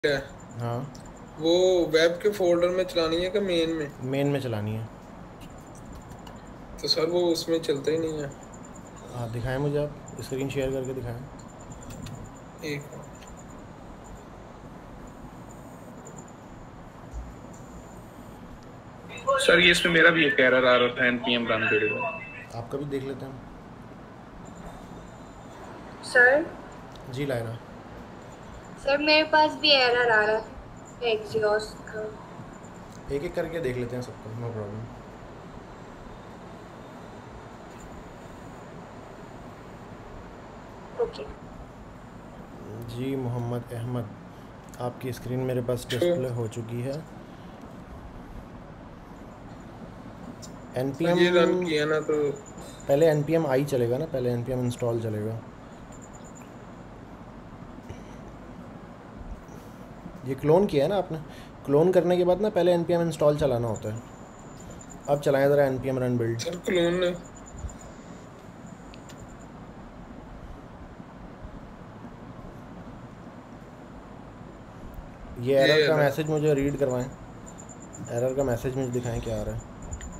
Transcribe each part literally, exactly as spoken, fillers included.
है। हाँ, वो वेब के फोल्डर में चलानी है कि मेन में? मेन में चलानी है। तो सर वो उसमें चलता ही नहीं है। हाँ, दिखाएं मुझे, आप स्क्रीन शेयर करके दिखाएं। एक मिनट। सर ये इसमें मेरा भी एक एरर आ रहा था एनपीएम रन वीडियो में। आपका भी देख लेते हैं। सर जी लायना। सर मेरे पास भी एरर आ रहा है एग्जॉस्ट का। एक एक करके देख लेते हैं सबको, no problem. Okay ji Mohammad Ahmad, आपकी स्क्रीन मेरे पास तो डिस्प्ले हो चुकी है। एन पी तो एम ये रन किया ना तो पहले एन पी एम आई चलेगा ना, पहले एन पी एम इंस्टॉल चलेगा। ये क्लोन किया है ना आपने? क्लोन करने के बाद ना पहले एन पी एम इंस्टॉल चलाना होता है। अब चलाएं ज़रा N P M run build. Sir clone ने ये ये एरर है का ना। मैसेज मुझे रीड करवाएं। एरर का मैसेज मुझे दिखाएं क्या आ रहा है।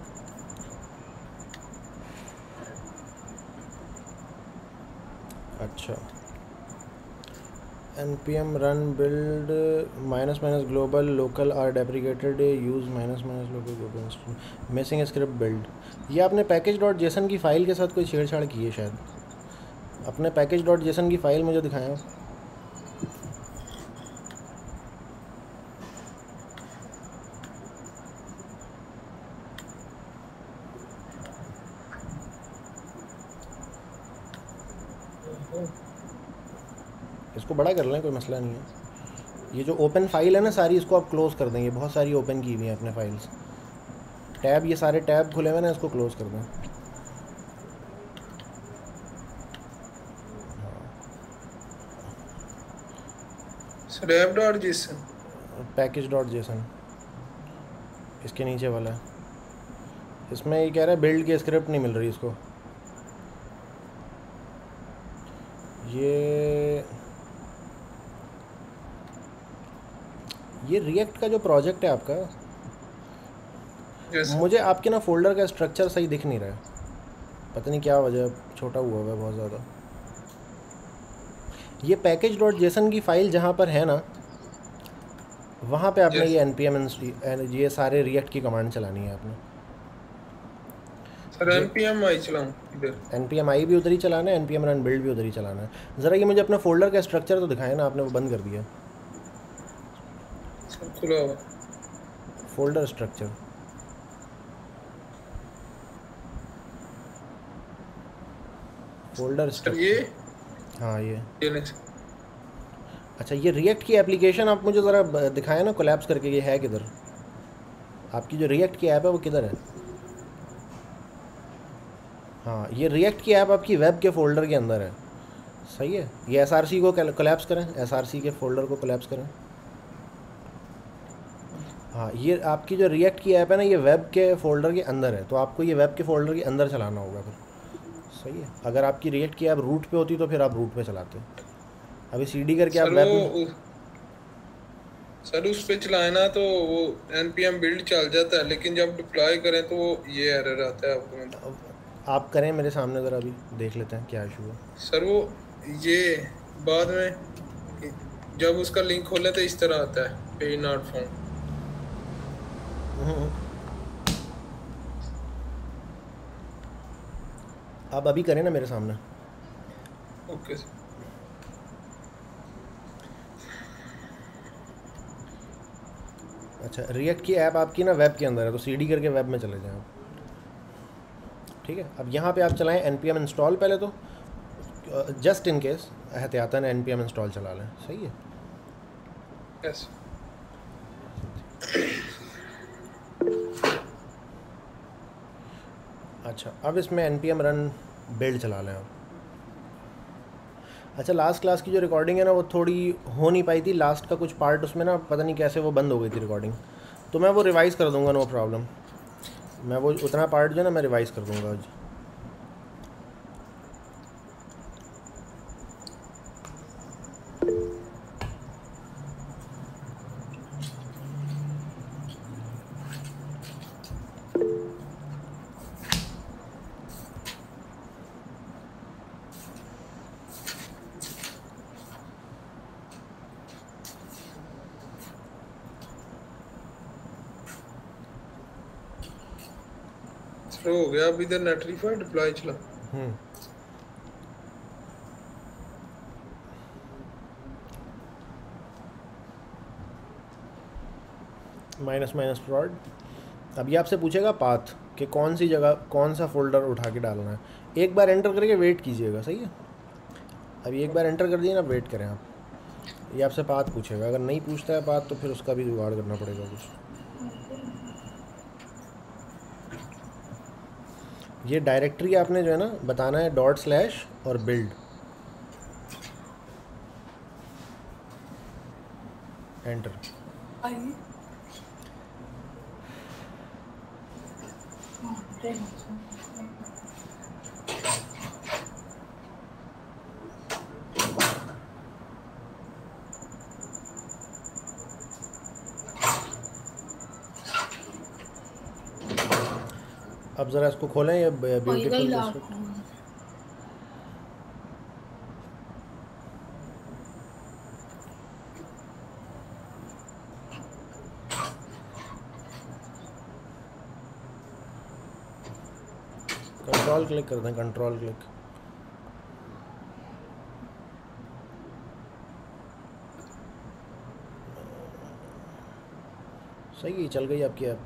अच्छा, N P M run build minus minus global local are deprecated use minus minus local global missing script build. ये आपने पैकेज डॉट जेसन की फ़ाइल के साथ कोई छेड़छाड़ की है शायद। अपने पैकेज डॉट जेसन की फ़ाइल मुझे दिखाएं। इसको बड़ा कर लें, कोई मसला नहीं है। ये जो ओपन फाइल है ना सारी, इसको आप क्लोज़ कर देंगे। बहुत सारी ओपन की हुई हैं अपने फाइल्स। टैब, ये सारे टैब खुले हुए ना, इसको क्लोज़ कर दें। Sir app dot JSON package dot JSON इसके नीचे वाला है। इसमें ये कह रहा है बिल्ड की स्क्रिप्ट नहीं मिल रही इसको। ये ये रिएक्ट का जो प्रोजेक्ट है आपका, जैसा। मुझे आपके ना फोल्डर का स्ट्रक्चर सही दिख नहीं रहा है। पता नहीं क्या वजह, छोटा हुआ हुआ है बहुत ज़्यादा। ये पैकेज डॉट जेसन की फ़ाइल जहाँ पर है ना, वहाँ पे आपने यस ये एन पी एम ये सारे रिएक्ट की कमांड चलानी है आपने। सर ये एनपीएम आई चलाऊं इधर? एन पी एम आई भी उधर ही चलाना है, N P M run build भी उधर ही चलाना है। ज़रा ये मुझे अपने फोल्डर का स्ट्रक्चर तो दिखाएं ना, आपने वो बंद कर दिया। सर खुला हुआ। फोल्डर स्ट्रक्चर, फोल्डर सर ये स्ट्रक्चर हाँ ये। ये नहीं। अच्छा, ये रिएक्ट की एप्लीकेशन आप मुझे ज़रा दिखाएं ना कोलैप्स करके, ये है किधर? आपकी जो रिएक्ट की ऐप है वो किधर है? हाँ, ये रिएक्ट की ऐप आपकी वेब के फ़ोल्डर के अंदर है। सही है। ये एस आर सी को कोलैप्स करें, एस आर सी के फ़ोल्डर को कोलैप्स करें। हाँ, ये आपकी जो रिएक्ट की ऐप है ना, ये वेब के फ़ोल्डर के अंदर है, तो आपको ये वेब के फ़ोल्डर के अंदर चलाना होगा फिर। सही है। अगर आपकी रिएक्ट की ऐप रूट पे होती तो फिर आप रूट पे चलाते। अभी सी डी करके आप सर वेब वो में। उ- सर उस पे चलाए ना तो वो एनपीएम बिल्ड चल जाता है, लेकिन जब डिप्लॉय करें तो वो ये एरर आता है आपको मतलब। आप करें मेरे सामने ज़रा, अभी देख लेते हैं क्या इशू है। सर वो ये बाद में जब उसका लिंक खोले तो इस तरह आता है, पेज नॉट फाउंड। आप अभी करें ना मेरे सामने। Okay sir. अच्छा, रिएक्ट की ऐप आपकी ना वेब के अंदर है, तो सी डी करके वेब में चले जाएँ आप। ठीक है। अब यहाँ पे आप चलाएं एन पी एम इंस्टॉल पहले तो, जस्ट इन केस एहतियातन एन पी एम इंस्टॉल चला लें। सही है। यस। अच्छा, अब इसमें N P M run build चला लें आप। अच्छा, लास्ट क्लास की जो रिकॉर्डिंग है ना, वो थोड़ी हो नहीं पाई थी। लास्ट का कुछ पार्ट उसमें ना पता नहीं कैसे वो बंद हो गई थी रिकॉर्डिंग, तो मैं वो रिवाइज़ कर दूंगा, नो प्रॉब्लम। मैं वो उतना पार्ट जो है ना मैं रिवाइज़ कर दूंगा आज। स्लो हो गया। अब इधर नेटरीफाई डिप्लॉय चला। Hmm minus minus prod. अब ये आपसे पूछेगा पाथ कि कौन सी जगह कौन सा फोल्डर उठा के डालना है। एक बार एंटर करके वेट कीजिएगा, सही है। अभी एक बार एंटर कर दिए ना, वेट करें आप। ये आपसे पाथ पूछेगा, अगर नहीं पूछता है पाथ तो फिर उसका भी जुगाड़ करना पड़ेगा कुछ। ये डायरेक्टरी आपने जो है ना बताना है डॉट स्लैश और बिल्ड। एंटर। अब ज़रा इसको खोलें, ये ब्यूटीफुल। कंट्रोल क्लिक कर दें, कंट्रोल क्लिक। सही चल गई आपकी ऐप।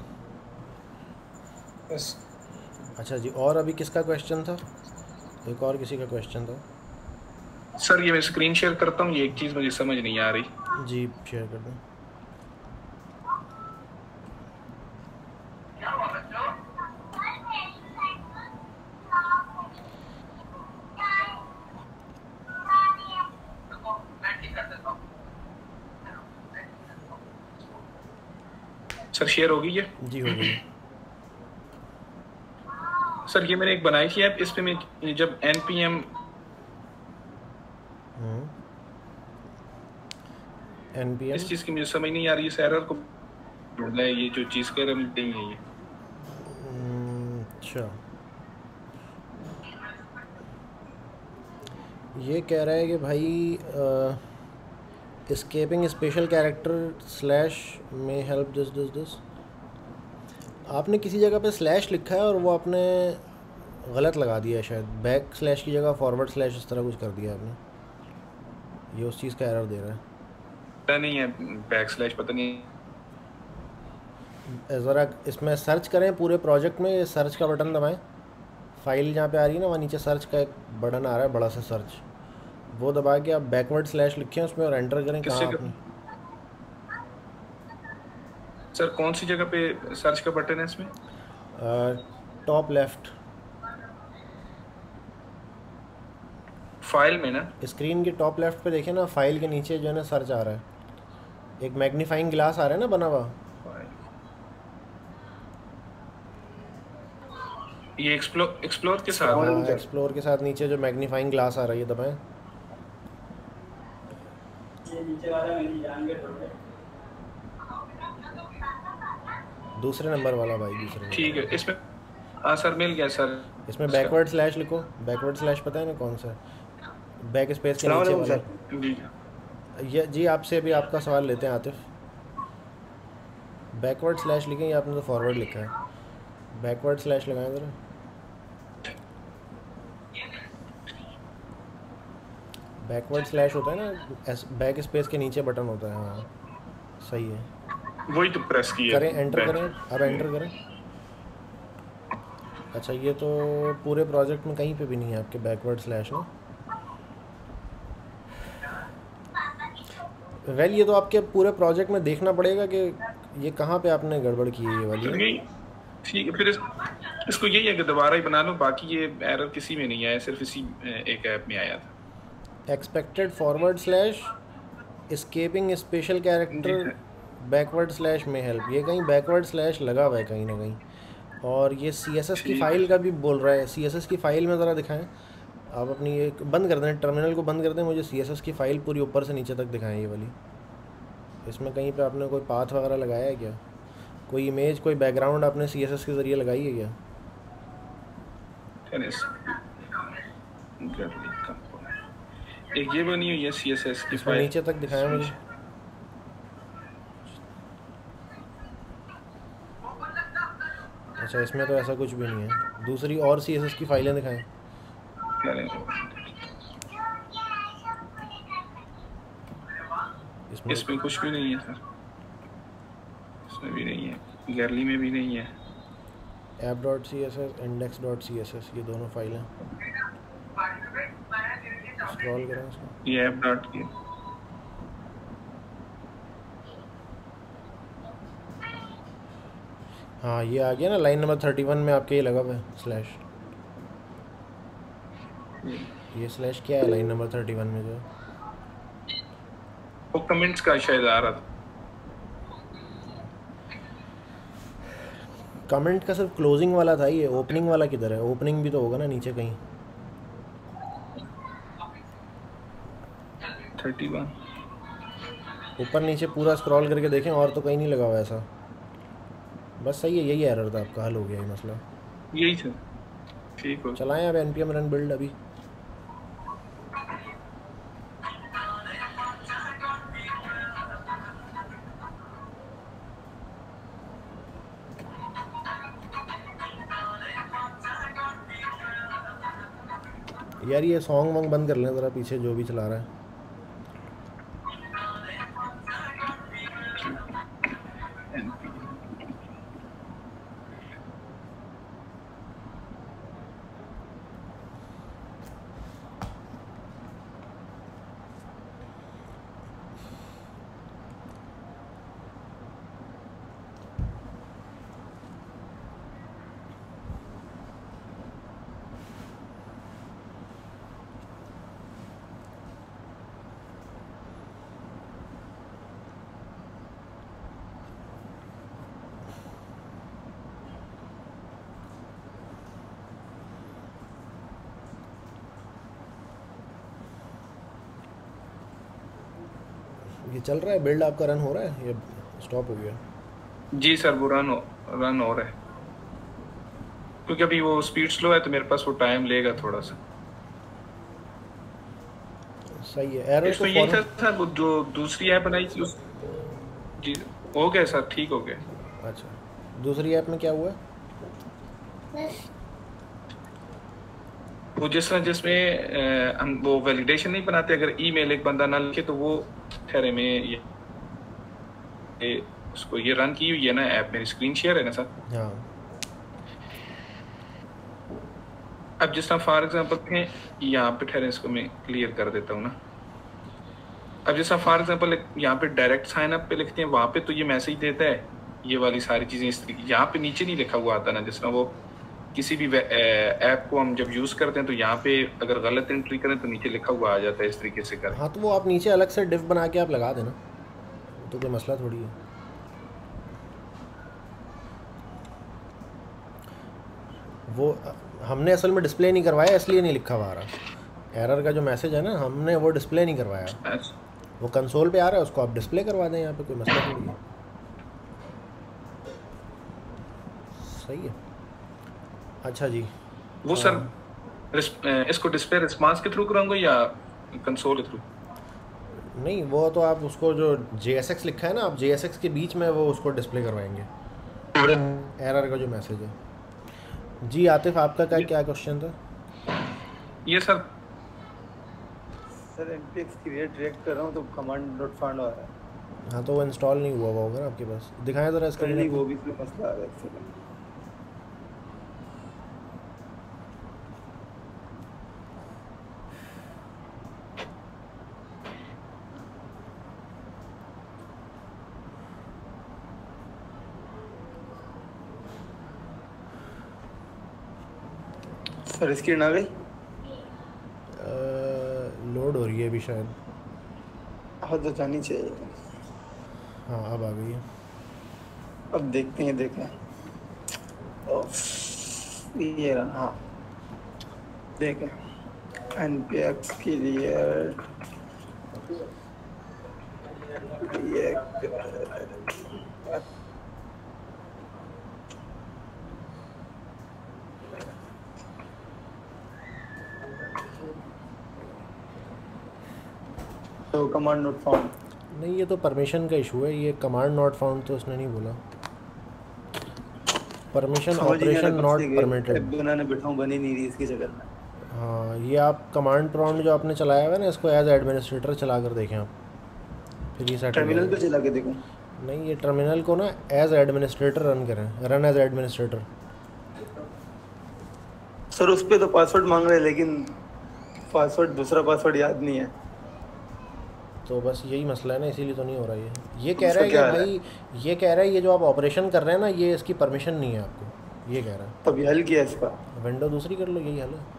बस अच्छा जी, और अभी किसका क्वेश्चन था? एक और किसी का क्वेश्चन था। सर ये मैं स्क्रीन शेयर करता हूँ, ये एक चीज़ मुझे समझ नहीं आ रही। जी शेयर कर दें। सर शेयर होगी ये? जी हो गई। सर ये मैंने एक बनाई थी ऐप, इस पे मैं जब एनपीएम एनपीएम इस चीज़ की मुझे समझ नहीं आ रही, इस एरर को ढूंढना है, ये जो चीज़ कह रहा मिलती है ये। अच्छा, ये कह रहा है कि भाई escaping स्पेशल कैरेक्टर स्लैश में हेल्प दिस दिस दिस। आपने किसी जगह पे स्लैश लिखा है और वो आपने गलत लगा दिया है शायद। बैक स्लैश की जगह फॉरवर्ड स्लैश इस तरह कुछ कर दिया आपने, ये उस चीज़ का एरर दे रहा है। पता नहीं है, बैक स्लैश पता नहीं। ज़रा इसमें सर्च करें पूरे प्रोजेक्ट में, ये सर्च का बटन दबाएं। फाइल जहाँ पे आ रही है ना वहाँ नीचे सर्च का एक बटन आ रहा है बड़ा सा सर्च, वो दबा के आप बैकवर्ड स्लैश लिखें उसमें और एंटर करें। कहाँ आपने? सर कौन सी जगह पे सर्च का बटन है इसमें? टॉप लेफ्ट फाइल में ना, स्क्रीन के टॉप लेफ्ट पे देखें ना, फाइल के नीचे जो है ना सर्च आ रहा है, एक मैग्नीफाइंग ग्लास आ रहा है ना बना हुआ। ये एक्सप्लोर एक्सप्लोर के साथ हाँ, एक्सप्लोर के साथ नीचे जो मैग्नीफाइंग ग्लास आ रहा है ये दबाएं। दूसरे नंबर वाला भाई, दूसरे। ठीक है, इसमें हाँ सर मिल गया सर। इसमें बैकवर्ड स्लैश लिखो। बैकवर्ड स्लैश पता है ना कौन सा? बैक स्पेस के नीचे वाला। ये जी आपसे भी आपका सवाल लेते हैं आतिफ। बैकवर्ड स्लैश लिखें या आपने तो फॉरवर्ड लिखा है? बैकवर्ड स्लैश लगाएं ज़रा। बैकवर्ड स्लैश होता है ना, बैक स्पेस के नीचे बटन होता है। हाँ सही है, वही तो प्रेस किया। करें, एंटर करें। अब एंटर करें। अच्छा, ये तो पूरे प्रोजेक्ट में कहीं पे भी नहीं है आपके बैकवर्ड स्लैश ना। वेल ये तो आपके पूरे प्रोजेक्ट में देखना पड़ेगा कि ये कहाँ पे आपने गड़बड़ की है ये वाली। ठीक है, फिर इस, इसको यही है कि दोबारा ही बना लो। बाकी ये एरर किसी में नहीं आया, सिर्फ इसी एक ऐप में आया था। Expected forward slash escaping special character backward slash में हेल्प, ये कहीं बैकवर्ड स्लैश लगा हुआ है कहीं ना कहीं। और ये सी एस एस की फ़ाइल का भी बोल रहा है। सी एस एस की फ़ाइल में ज़रा दिखाएं आप अपनी, ये बंद कर दें, टर्मिनल को बंद कर दें। मुझे सी एस एस की फ़ाइल पूरी ऊपर से नीचे तक दिखाएं ये वाली। इसमें कहीं पे आपने कोई पाथ वगैरह लगाया है क्या? कोई इमेज, कोई बैकग्राउंड आपने सी एस एस के ज़रिए लगाई है क्या? एक ये बनी हुई है सी एस एस की फाइल, नीचे तक दिखाया मुझे। अच्छा, इसमें तो ऐसा कुछ भी नहीं है। दूसरी और सी एस एस की फाइलें दिखाएं। इसमें इसमें कुछ भी नहीं है सर, इसमें भी नहीं है, गैलरी में भी नहीं है। App dot C S S, index dot C S S, ये दोनों फाइलें। स्क्रॉल करें इसको। ये ऐप डॉट की, हाँ ये आ गया ना, लाइन नंबर थर्टी वन में आपके ये लगा हुआ है स्लैश। ये स्लैश क्या है लाइन नंबर थर्टी वन में जो है? वो कमेंट्स का शायद आ रहा था। कमेंट का सिर्फ क्लोजिंग वाला था, ये ओपनिंग वाला किधर है? ओपनिंग भी तो होगा ना नीचे कहीं। थर्टी वन ऊपर नीचे पूरा स्क्रॉल करके देखें, और तो कहीं नहीं लगा हुआ ऐसा। बस सही है, यही एरर था आपका, हल हो गया ये मसला। यही था, ठीक हो। चलाएं अब npm रन बिल्ड अभी। यार ये सॉन्ग वॉन्ग बंद कर लें ज़रा, पीछे जो भी चला रहा है। ये चल रहा है बिल्ड आपका, रन हो रहा है, ये स्टॉप हो गया? जी सर, वो रन हो रन हो रहा है, क्योंकि अभी वो स्पीड स्लो है तो मेरे पास वो टाइम लेगा थोड़ा सा। सही है। एरर इसमें तो यही था सर, वो जो दूसरी ऐप बनाई थी उस जी हो गया सर, ठीक हो गया। अच्छा, दूसरी ऐप में क्या हुआ? वो जिस तरह जिसमें हम वो वैलिडेशन नहीं बनाते, अगर ईमेल एक बंदा ना लिखे तो वो ठहरे में ये, ये उसको ये रन की हुई है ना ऐप, मेरी स्क्रीन शेयर है ना सर। हाँ। अब जिस तरह फॉर एग्जांपल यहाँ पे ठहरे, इसको मैं क्लियर कर देता हूँ ना। अब जैसा फॉर एग्जांपल यहाँ पे डायरेक्ट साइन अप पे लिखते हैं, वहाँ पे तो ये मैसेज देता है, ये वाली सारी चीज़ें इस तरीके। यहाँ पे नीचे नहीं लिखा हुआ आता ना, जिस तरह वो किसी भी ऐप को हम जब यूज़ करते हैं तो यहाँ पे अगर गलत एंट्री करें तो नीचे लिखा हुआ आ जाता है, इस तरीके से करें। हाँ तो वो आप नीचे अलग से डिफ बना के आप लगा देना, तो कोई मसला थोड़ी है। वो हमने असल में डिस्प्ले नहीं करवाया, इसलिए नहीं लिखा हुआ आ रहा। एरर का जो मैसेज है ना, हमने वो डिस्प्ले नहीं करवाया, वो कंसोल पे आ रहा है, उसको आप डिस्प्ले करवा दें यहाँ पे, कोई मसला थोड़ी है। सही है। अच्छा जी, वो सर इसको डिस्प्ले रिस्पांस के थ्रू कराऊंगा या कंसोल के थ्रू? नहीं, वो तो आप उसको जो जे एस एक्स लिखा है ना, आप जे एस एक्स के बीच में वो उसको डिस्प्ले करवाएंगे, एरर का जो मैसेज है। जी आतिफ, आपका क्या क्या क्वेश्चन था? ये sir sir npx create React कर रहा हूँ तो कमांड डॉट फाइंड आ रहा है। हाँ तो वो इंस्टॉल नहीं हुआ होगा ना आपके पास, दिखाएं ज़रा इसका। नहीं, वो भी तो मसला आ रहा है। सर स्क्रीन आ गई? लोड हो रही है अभी शायद। हाँ तो जानी चाहिए। हाँ अब आ गई है। अब देखते हैं, देखें ये रहा। हाँ देखें, npx के लिए तो कमांड नॉट फाउंड। नहीं, ये तो परमिशन का इशू है, ये कमांड नॉट फाउंड तो उसने नहीं बोला। परमिशन समझ ही नहीं आ ऑपरेशन रहा कब नॉट से परमिटेड। ऐप बनाने बैठा हूँ, बन ही नहीं रही इसके चक्कर में। हाँ, ये आप कमांड प्रॉम्प्ट जो आपने चलाया हुआ है ना, इसको एज एडमिनिस्ट्रेटर चला कर देखें आप, फिर ये सेट हो टर्मिनल पे जाएगा। चला के देखूँ? नहीं, ये टर्मिनल को ना एज एडमिनिस्ट्रेटर रन करें, रन एज एडमिनिस्ट्रेटर। सर उस पे तो पासवर्ड मांग रहे हैं, लेकिन पासवर्ड दूसरा पासवर्ड याद नहीं है। तो बस यही मसला है ना, इसीलिए तो नहीं हो रहा ये ये कह उसका रहा है कि क्या हाल है? भाई, ये कह रहा है ये जो आप ऑपरेशन कर रहे हैं ना, ये इसकी परमिशन नहीं है आपको, ये कह रहा है। तब ये हल किया इसका? विंडो दूसरी कर लो, यही हाल है।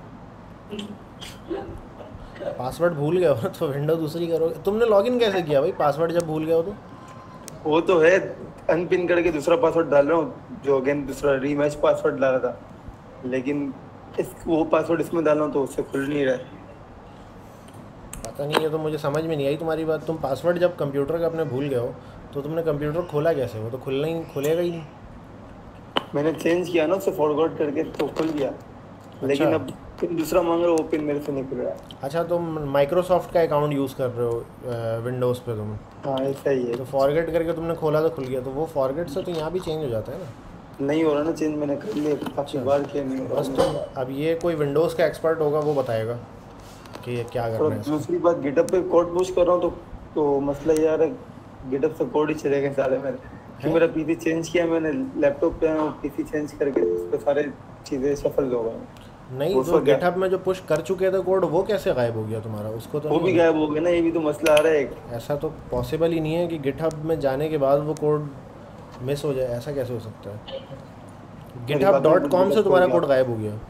पासवर्ड भूल गए हो तो विंडो दूसरी करोगे। तुमने लॉगिन कैसे किया भाई, पासवर्ड जब भूल गए हो तो? वो तो है, अनपिन करके दूसरा पासवर्ड डाल रहा हूँ, जो अगेन दूसरा रीमैच पासवर्ड डाला था, लेकिन इस वो पासवर्ड इसमें डाल रहा हूँ तो उससे खुल नहीं रहा है। पता नहीं, ये तो मुझे समझ में नहीं आई तुम्हारी बात। तुम पासवर्ड जब कंप्यूटर का अपने भूल गए हो तो तुमने कंप्यूटर खोला कैसे? वो तो खुलना ही खुलेगा ही नहीं। मैंने चेंज किया ना, उससे फॉरवर्ड करके तो खुल गया, लेकिन अच्छा। अब पिन दूसरा मांग रहे हो, वो पिन मेरे से नहीं खुल रहा है। अच्छा, तुम माइक्रोसॉफ्ट का अकाउंट यूज़ कर रहे हो विंडोज़ पे तुम, हाँ ऐसा ही है। तो फॉरगेट करके तुमने खोला तो खुल गया, तो वो फॉरगेट से तो यहाँ भी चेंज हो जाता है ना। नहीं हो रहा ना चेंज, मैंने कर लिया काफी बार किया, नहीं हो बस रहा। तुम अब ये कोई विंडोज़ का एक्सपर्ट होगा, वो बताएगा कि ये क्या और करना है इसको। दूसरी बात, गिटअप पे कोड पुश कर रहा हूँ तो तो मसला ये आ रहा है, गिटअप से कोड ही चलेगा सारे मेरे, कि मेरा पीसी चेंज किया मैंने, लैपटॉप पे पीसी चेंज करके उस पे सारे चीजें सफल हो गए। नहीं, वो तो सब क्या? गिटहब में जो पुश कर चुके थे कोड, वो कैसे गायब हो गया तुम्हारा? उसको तो वो भी नहीं- गायब हो गया ना, ये भी तो मसला आ रहा है एक। ऐसा तो पॉसिबल ही नहीं है कि गिटहब में जाने के बाद वो कोड मिस हो जाए, ऐसा कैसे हो सकता है? गिटहब डॉट कॉम से तुम्हारा कोड गायब हो गया?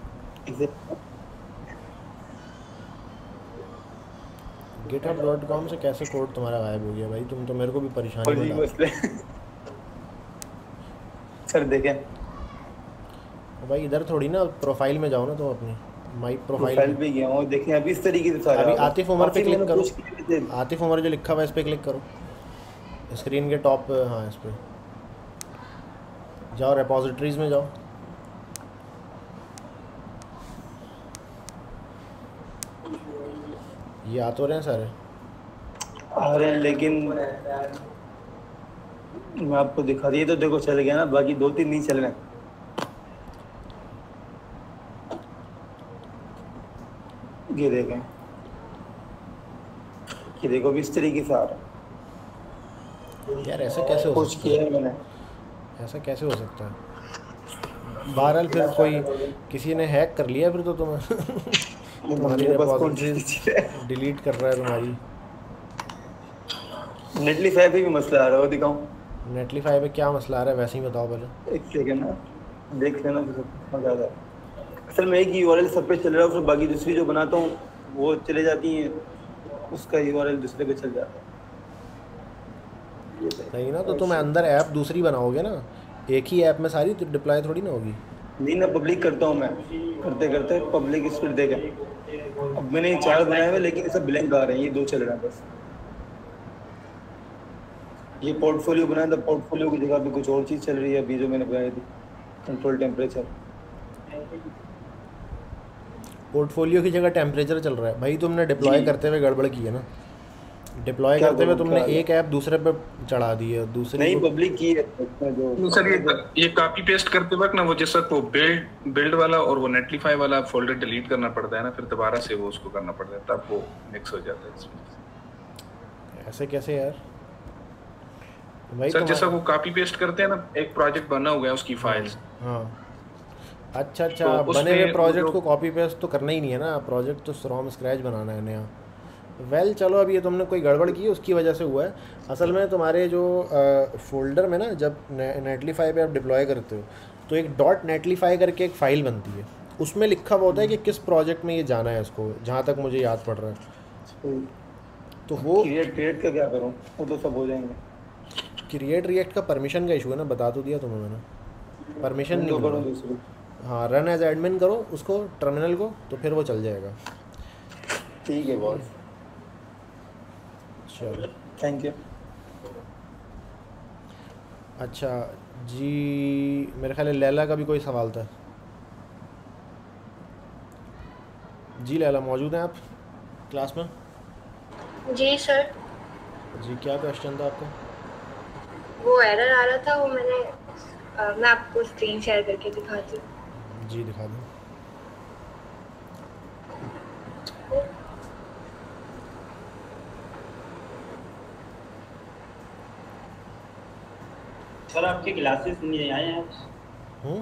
गिटहब डॉट कॉम से कैसे कोड तुम्हारा गायब हो गया भाई? तुम तो मेरे को भी परेशानी और में ये डाल। मसले सर देखें, भाई इधर थोड़ी ना, प्रोफाइल में जाओ ना तुम अपनी, माई प्रोफाइल प्रोफाइल। पे गया हूँ, देखें अभी इस तरीके से सारा अभी होगा। आतिफ उमर पे काफी क्लिक मैंने करो। पुश किए थे। आतिफ उमर जो लिखा हुआ है इस पे क्लिक करो, स्क्रीन के टॉप पे। हाँ, इस पे जाओ, रेपोजिटरीज में जाओ। ये आ तो रहे हैं सारे। आ रहे हैं, लेकिन मैं आपको दिखा दिए तो देखो चल गया ना, बाकी दो तीन नहीं चल रहे। ये देखें, ये देखो भी इस तरीके से आ रहा है। यार ऐसे कैसे हो कुछ सकता किया है? है मैंने। ऐसा कैसे हो सकता है? बहरहाल फिर कोई किसी ने हैक कर लिया फिर तो तुम्हें तुम्हारी मेरे पास कौन सी रेपोजिटरीज चीज़ है? डिलीट कर रहा है तुम्हारी। नेटलीफाई पे भी मसला आ रहा है, वो दिखाऊं? नेटलीफाई पे क्या मसला आ रहा है वैसे ही बताओ पहले। एक सेकंड ना, देख लेना तो मजा आता है। असल में एक यूआरएल सब पे चल रहा है, फिर बाकी दूसरी जो बनाता हूँ वो चले जाती हैं, उसका यूआरएल दूसरे पे चल जाता है। नहीं ना, तो तुम अंदर ऐप दूसरी बनाओगे ना, एक ही ऐप में सारी डिप्लॉय थोड़ी ना होगी। नहीं ना, पब्लिक करता हूँ मैं, करते करते पब्लिक स्पीड देगा। अब मैंने ये चार बनाए हुए, लेकिन सब ब्लैंक आ रहे हैं, ये दो चल रहे हैं बस। ये पोर्टफोलियो बनाया था, पोर्टफोलियो की जगह पे कुछ और चीज़ चल रही है अभी जो मैंने बनाई थी, कंट्रोल टेम्परेचर। पोर्टफोलियो की जगह टेम्परेचर चल रहा है भाई। तुमने डिप्लॉय जी। करते हुए गड़बड़ की है ना। डिप्लॉय क्या करते हुए करूं, तुमने क्या? एक ऐप दूसरे पे चढ़ा दी है, दूसरी नहीं को- पब्लिक की है इसमें जो सर ये ये कॉपी पेस्ट करते वक्त ना वो जैसा वो बिल्ड बिल्ड वाला और वो नेटलीफाई वाला फोल्डर डिलीट करना पड़ता है ना, फिर दोबारा से वो उसको करना पड़ता है, तब वो मिक्स हो जाता है इसमें। ऐसे कैसे यार भाई? सर तुम्हारा- जैसा वो कॉपी पेस्ट करते हैं ना, एक प्रोजेक्ट बना हुआ है उसकी फाइल्स, हाँ, अच्छा अच्छा, तो बने उसमें हुए प्रोजेक्ट जो- को कॉपी पेस्ट तो करना ही नहीं है ना, प्रोजेक्ट तो फ्रॉम स्क्रैच बनाना है नया। वेल well, चलो, अब ये तुमने कोई गड़बड़ की उसकी वजह से हुआ है। असल में तुम्हारे जो फोल्डर में ना, जब ने, नेटलीफाई पे आप डिप्लॉय करते हो तो एक डॉट नेटलीफाई करके एक फ़ाइल बनती है, उसमें लिखा हुआ होता है कि किस प्रोजेक्ट में ये जाना है इसको, जहाँ तक मुझे याद पड़ रहा है। तो वो क्रिएट क्रिएट का क्या करूँ, वो तो सब हो जाएंगे। क्रिएट रिएक्ट का परमिशन का इशू है ना, बता तो दिया तुम्हें मैंने, परमिशन नहीं विंडो मिल करूँ रहा। दूसरी। हाँ, रन एज एडमिन करो उसको, टर्मिनल को, तो फिर वो चल जाएगा। ठीक है बॉस, चलो, थैंक यू। अच्छा जी, मेरे ख्याल है लैला का भी कोई सवाल था। जी लैला, मौजूद हैं आप क्लास में? जी सर, जी, क्या क्वेश्चन था आपका? वो एरर आ रहा था, वो मैंने uh, मैं आपको स्क्रीन शेयर करके दिखाती हूँ। जी दिखा दो। सर आपके ग्लासेस नहीं आए हैं? हम्म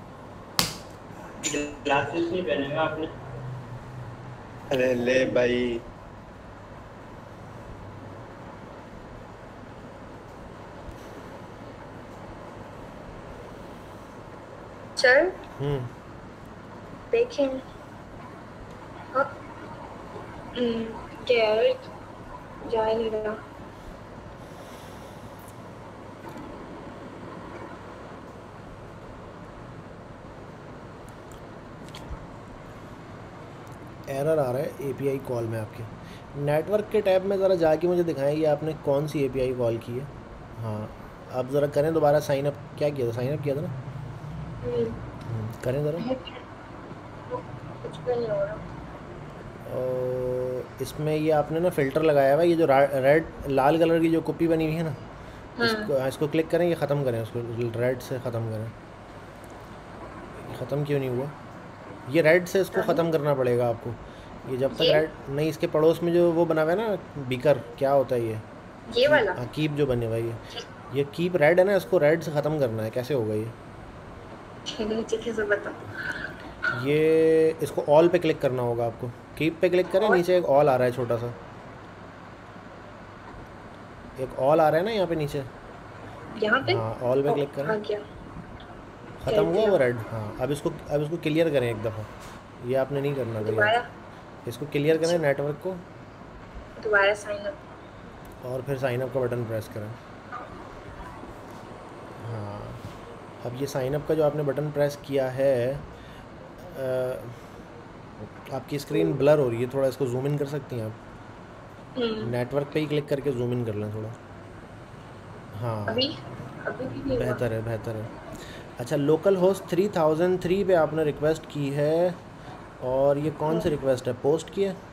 ग्लासेस नहीं पहने हुए आपने? अरे ले भाई, सर हम्म देखें। हाँ, हम्म, क्या है? जा ही नहीं रहा। एरर आ रहा है एपीआई कॉल में आपके। नेटवर्क के टैब में ज़रा जाके मुझे दिखाएं कि आपने कौन सी एपीआई कॉल की है। हाँ अब ज़रा करें दोबारा साइन अप। क्या किया था? साइन अप किया था ना? हम्म, हम्म, करें ज़रा। कुछ भी नहीं हो रहा। और इसमें ये आपने ना फ़िल्टर लगाया हुआ है, ये जो रेड लाल कलर की जो कॉपी बनी हुई है ना, इसको इसको क्लिक करें, ये ख़त्म करें, उसको रेड से ख़त्म करें। ख़त्म क्यों नहीं हुआ? ये रेड से इसको ख़त्म करना पड़ेगा आपको। ये जब तक ये? रेड नहीं, इसके पड़ोस में जो वो बना हुआ है ना बीकर, क्या होता है ये? ये वाला? हाँ कीप जो बने हुआ है ये ये कीप रेड है ना, इसको रेड से ख़त्म करना है। कैसे होगा ये? नीचे कैसे बता? ये इसको ऑल पे क्लिक करना होगा आपको। कीप पे क्लिक करें, नीचे एक ऑल आ रहा है छोटा सा, एक ऑल आ रहा है ना यहाँ पे नीचे। यहाँ पे? हाँ ऑल पे क्लिक करें। हाँ क्या? ख़त्म हुआ वो रेड। हाँ अब इसको अब इसको क्लियर करें एक दफ़ा। ये आपने नहीं करना भैया, दोबारा इसको क्लियर करें नेटवर्क को, दोबारा साइन अप। और फिर साइन अप का बटन प्रेस करें। हाँ अब ये साइन अप का जो आपने बटन प्रेस किया है, आ, आपकी स्क्रीन ब्लर हो रही है थोड़ा, इसको जूम इन कर सकती हैं आप? नेटवर्क पे ही क्लिक करके जूम इन कर लें थोड़ा। हाँ अभी अभी भी नहीं हुआ। बेहतर है, बेहतर है। अच्छा localhost three thousand three पे आपने रिक्वेस्ट की है, और ये कौन सी रिक्वेस्ट है? पोस्ट की है?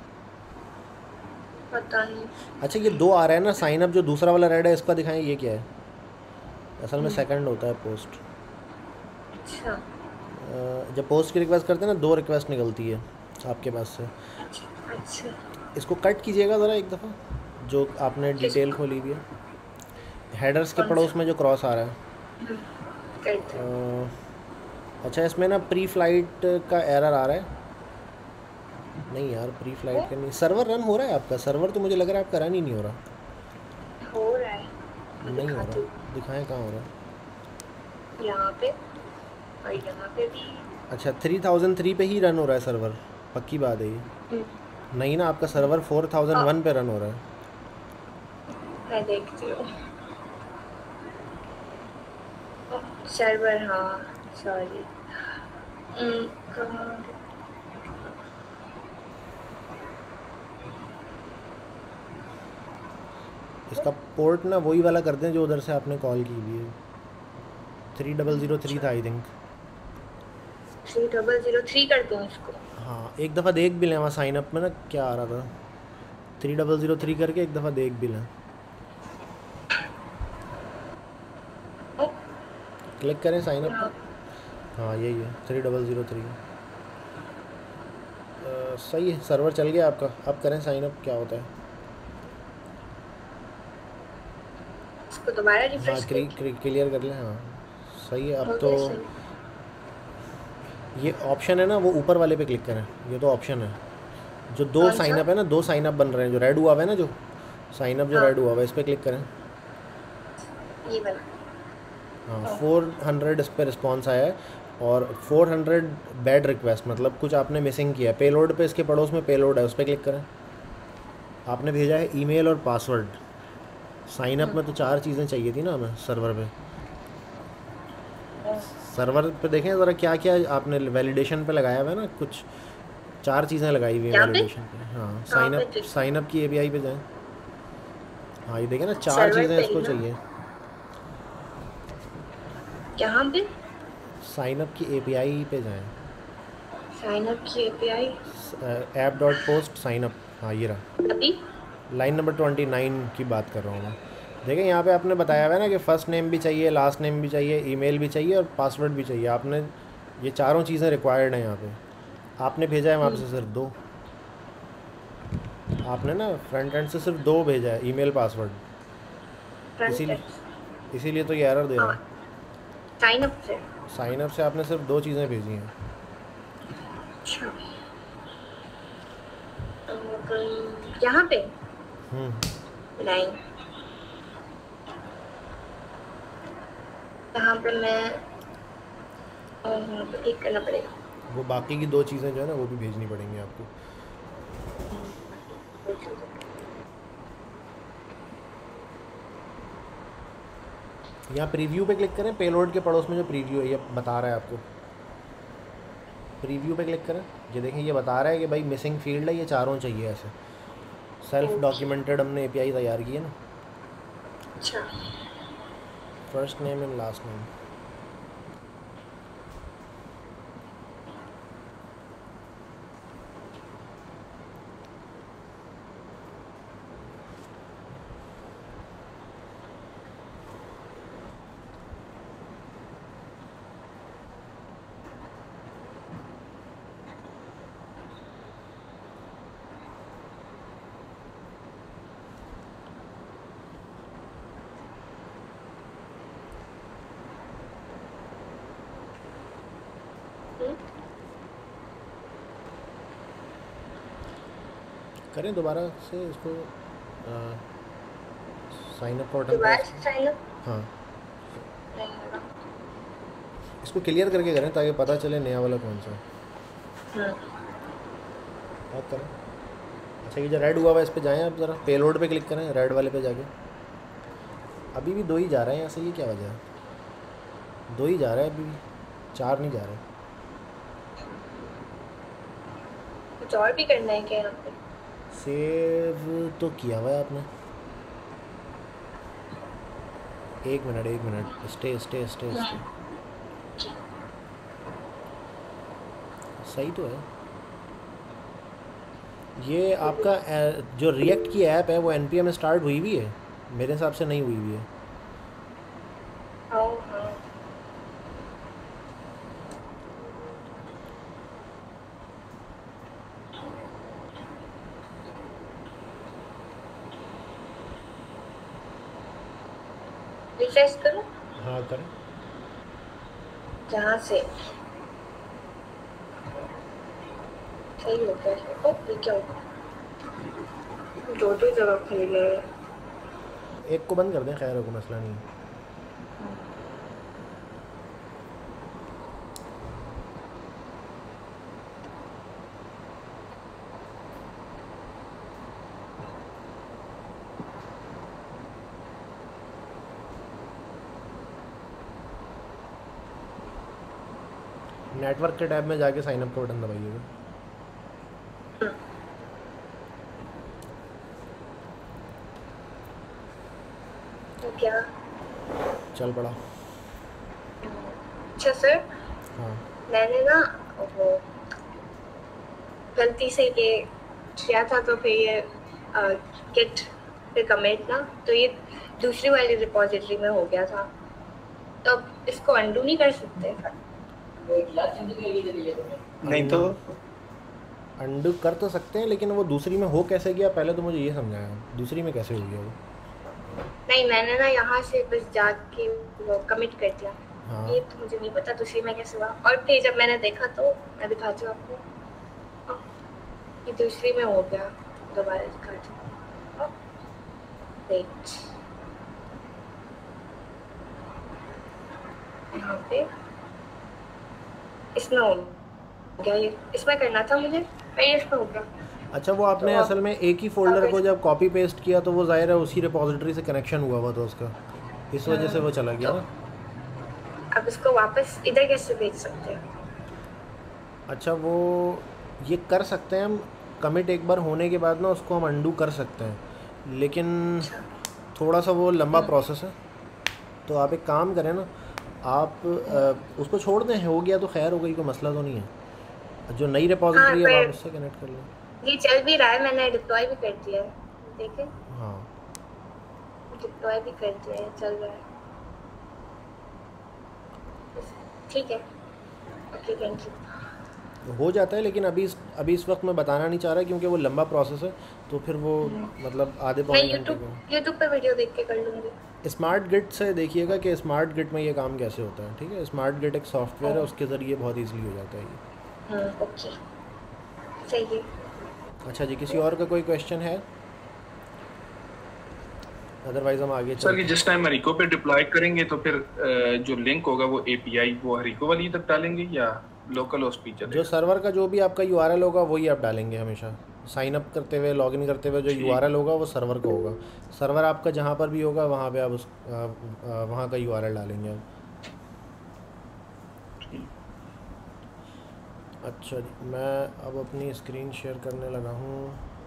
पता नहीं। अच्छा ये दो आ रहा है ना साइन अप, जो दूसरा वाला रेड है इसका दिखाएं, ये क्या है? असल में सेकंड होता है पोस्ट। अच्छा जब पोस्ट की रिक्वेस्ट करते हैं ना, दो रिक्वेस्ट निकलती है आपके पास से। अच्छा इसको कट कीजिएगा ज़रा एक दफ़ा, जो आपने डिटेल खोली हुई है। हेडर्स के पड़ोस में जो क्रॉस आ रहा है। करते हैं। अ, अच्छा इसमें ना प्री फ्लाइट का एरर आ रहा है। नहीं यार प्री फ्लाइट का नहीं, सर्वर रन हो रहा है आपका। सर्वर तो मुझे लग रहा है आपका रन ही नहीं हो रहा। हो रहा है। नहीं हो दिखाती रहा, दिखाएं कहाँ हो रहा है। यहाँ पे और यहाँ पे भी। अच्छा थ्री थाउजेंड थ्री पे ही रन हो रहा है सर्वर, पक्की बात है ये? हम्म, नहीं ना, आपका सर्वर फोर थाउजेंड वन पे रन हो रहा है। मैं देखती हूँ सर्वर। हाँ सॉरी। इसका पोर्ट ना वही वाला कर दें जो उधर से आपने कॉल की हुई है। थ्री डबल ज़ीरो थ्री था I think. Three double zero three कर दूँ इसको? हाँ एक दफ़ा देख भी लें वहाँ साइन अप में ना क्या आ रहा था। थ्री डबल ज़ीरो थ्री करके एक दफ़ा देख भी लें। क्लिक करें साइन अप पर। हाँ यही है थ्री डबल ज़ीरो थ्री। सही है, सर्वर चल गया आपका। अब करें साइन अप, क्या होता है? इसको दोबारा हाँ रिफ्रेश क्लियर कर लें। हाँ सही है। अब हो तो गया सही। ये ऑप्शन है ना, वो ऊपर वाले पे क्लिक करें। ये तो ऑप्शन है जो दो कौन सा? साइन अप है ना, दो साइन अप बन रहे हैं, जो रेड हुआ हुआ है ना, जो साइन अप जो हाँ। रेड हुआ हुआ है, इस पर क्लिक करें। ये वाला। हाँ फोर हंड्रेड इस पर रिस्पॉन्स आया है, और फोर हंड्रेड बैड रिक्वेस्ट, मतलब कुछ आपने मिसिंग किया है। पेलोड पे इसके पड़ोस में पेलोड है, उस पर क्लिक करें। आपने भेजा है ईमेल और पासवर्ड। साइन अप में तो चार चीज़ें चाहिए थी ना हमें सर्वर पे। सर्वर पे देखें ज़रा क्या क्या आपने वैलिडेशन पे लगाया हुआ है ना, कुछ चार चीज़ें लगाई हुई हैं यहाँ पे? वैलिडेशन पे। हाँ साइन पे अप देखिए। साइन अप की एपीआई पे जाएं। हाँ ये देखें ना, चार सर्वर चीज़ें पे इसको ही ना? चाहिए। यहाँ पे साइन अप की एपीआई पे जाएं। साइन अप की API app dot post sign up. हाँ ये रहा, अभी। लाइन नंबर ट्वेंटी नाइन की बात कर रहा हूँ मैं। देखें यहाँ पे आपने बताया हुआ है ना कि फ़र्स्ट नेम भी चाहिए, लास्ट नेम भी चाहिए, ईमेल भी चाहिए और पासवर्ड भी चाहिए। आपने ये चारों चीज़ें रिक्वायर्ड हैं यहाँ पे। आपने भेजा है वहाँ से सिर्फ दो, आपने ना फ्रंट एंड से सिर्फ दो भेजा है, ईमेल पासवर्ड। इसीलिए इसीलिए तो ये एरर दे रहा है। साइन अप से साइन अप से आपने सिर्फ दो चीज़ें भेजी हैं। अच्छा यहाँ पे हम्म नहीं, यहाँ पे मैं ठीक करना पड़ेगा। वो बाकी की दो चीज़ें जो है ना वो भी भेजनी पड़ेंगी आपको। यहाँ प्रीव्यू पे क्लिक करें, पेलोड के पड़ोस में जो प्रीव्यू है ये बता रहा है आपको। प्रीव्यू पे क्लिक करें, ये देखें ये बता रहा है कि भाई मिसिंग फील्ड है, ये चारों चाहिए ऐसे। सेल्फ डॉक्यूमेंटेड हमने एपीआई तैयार की है ना। अच्छा first name and last name. करें दोबारा से इसको, साइन अप बटन दोबारा से साइन अप हाँ नहीं होगा। इसको क्लियर करके करें ताकि पता चले नया वाला कौन सा है। हाँ आप करें। अच्छा ये जो रेड हुआ हुआ है इस पे जाएं आप ज़रा, पेलोड पे क्लिक करें रेड वाले पे जाके। अभी भी दो ही जा रहे हैं यहाँ से, ये क्या वजह है? दो ही जा रहा है अभी भी, चार नहीं जा रहे। कुछ और भी करना है क्या यहाँ पे? सेव तो किया हुआ है आपने। एक मिनट एक minute, stay stay stay stay सही तो है। ये आपका ए- जो रिएक्ट की ऐप है वो एनपीएम में स्टार्ट हुई भी है? मेरे हिसाब से नहीं हुई भी है। हाँ हाँ रिफ्रेश करो हाँ करें। जहाँ से सही हो गया है। ओ ये क्या होगा? दो दो जगह खुल गए। एक को बंद कर दें, खैर कोई मसला नहीं है। नेटवर्क के टैब में जाके साइन अप का बटन दबाइएगा। तो क्या? चल पड़ा। अच्छा सर, हाँ मैंने ना वो गलती से ये किया था तो फिर ये गेट पे कमेंट ना, तो ये दूसरी वाली रिपॉजिटरी में हो गया था, तो अब इसको अंडू नहीं कर सकते? नहीं तो अंडू कर तो सकते हैं, लेकिन वो दूसरी में हो कैसे गया पहले तो मुझे ये समझाया, दूसरी में कैसे हो गया वो? नहीं, मैंने ना यहाँ से बस जाके वो कमिट कर दिया। हाँ ये तो मुझे नहीं पता दूसरी में कैसे हुआ, और फिर जब मैंने देखा तो मैं दिखाती हूँ आपको, ये दूसरी में हो गया। दोबारा दिखाती हूँ, वेट, यहाँ पे इसमें हो गया, ये इसमें करना था मुझे, फिर इसमें हो गया। अच्छा, वो आपने तो असल में एक ही फोल्डर को जब कॉपी पेस्ट किया तो वो ज़ाहिर है उसी रिपॉजिटरी से कनेक्शन हुआ हुआ था उसका, इस वजह से वो चला गया ना। अब इसको वापस इधर कैसे भेज सकते हैं? अच्छा, वो ये कर सकते हैं हम, कमिट एक बार होने के बाद ना उसको हम अंडू कर सकते हैं, लेकिन थोड़ा सा वो लंबा प्रोसेस है। तो आप एक काम करें ना, आप आ, उसको छोड़ दें, हो गया तो खैर हो गई, कोई मसला तो नहीं है। जो नई रिपॉजिटरी है आप उससे कनेक्ट कर लें। ये चल भी रहा है, मैंने डिप्लॉय भी कर दिया है, देखें। हाँ डिप्लॉय भी कर दिया है, चल रहा है। ठीक है, ओके, थैंक यू। हो जाता है, लेकिन अभी इस अभी इस वक्त मैं बताना नहीं चाह रहा क्योंकि वो लंबा प्रोसेस है, तो फिर वो मतलब आधे मैं पौने घंटे यूट्यूब का। यूट्यूब पे वीडियो देख के कर लूँगी। स्मार्ट गिट से देखिएगा कि स्मार्ट गिट में ये काम कैसे होता है, ठीक है। स्मार्ट गिट एक सॉफ्टवेयर है, उसके ज़रिए बहुत ईजीली हो जाता है ये। हाँ, ओके, सही है। अच्छा जी, किसी और का कोई क्वेश्चन है? अदरवाइज हम आगे सर चलते कि हैं। जिस टाइम हरिको पे डिप्लॉय करेंगे तो फिर अ, जो लिंक होगा वो एपीआई वो हरिको वाली तक डालेंगे या लोकल होस्ट पे जो चलेगा? सर्वर का जो भी आपका यूआरएल होगा वही आप डालेंगे हमेशा। साइन अप करते हुए, लॉगिन करते हुए जो ठीक। यूआरएल होगा वो सर्वर का होगा। सर्वर आपका जहाँ पर भी होगा वहाँ पे आप उस आ, आ, वहाँ का यूआरएल डालेंगे आप। ठीक। अच्छा जी, मैं अब अपनी स्क्रीन शेयर करने लगा हूँ।